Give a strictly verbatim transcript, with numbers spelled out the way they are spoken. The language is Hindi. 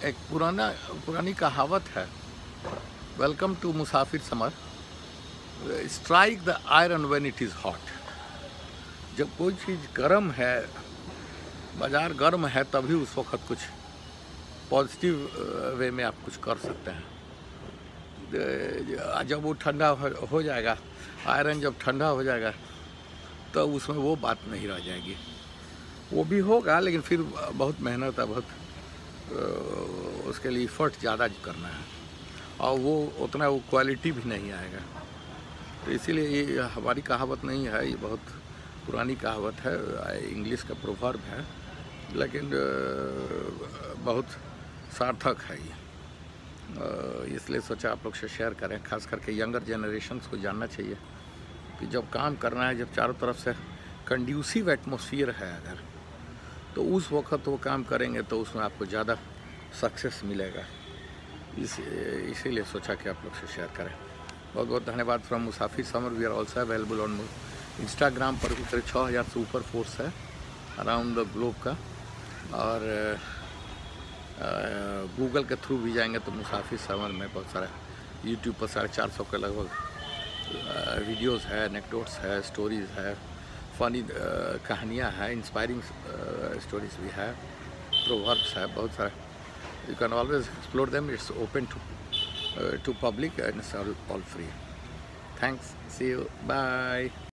एक पुराना पुरानी कहावत है, welcome to Musafir Samar, strike the iron when it is hot. जब कोई चीज़ गर्म है, बाज़ार गर्म है, तभी उस वक्त कुछ पॉजिटिव वे में आप कुछ कर सकते हैं। जब वो ठंडा हो जाएगा, आयरन जब ठंडा हो जाएगा, तब तो उसमें वो बात नहीं रह जाएगी। वो भी होगा, लेकिन फिर बहुत मेहनत है, बहुत उसके लिए एफर्ट ज़्यादा करना है, और वो उतना वो क्वालिटी भी नहीं आएगा। तो इसीलिए ये हमारी कहावत नहीं है, ये बहुत पुरानी कहावत है, इंग्लिश का प्रोवर्ब है, लेकिन बहुत सार्थक है ये। इसलिए सोचा आप लोग से शेयर करें, खास करके यंगर जनरेशन्स को जानना चाहिए कि जब काम करना है, जब चारों तरफ से कंड्यूसिव एटमॉस्फेयर है अगर, तो उस वक्त वो काम करेंगे तो उसमें आपको ज़्यादा सक्सेस मिलेगा। इस इसीलिए सोचा कि आप लोग से शेयर करें। बहुत बहुत धन्यवाद। From Musafir Samar, we are also available on Instagram पर भी करीब छः हज़ार से ऊपर फोर्स है अराउंड द ग्लोब का, और गूगल के थ्रू भी जाएंगे तो मुसाफिर समर में बहुत सारा, यूट्यूब पर साढ़े चार सौ के लगभग वीडियोस है, एनेक्डोट्स है, स्टोरीज़ है, फनी कहानियाँ हैं, इंस्पायरिंग स्टोरीज भी है, प्रोवर्ब्स है, बहुत सारा। You can always explore them, it's open to to public and it's all free. Thanks, see you, bye.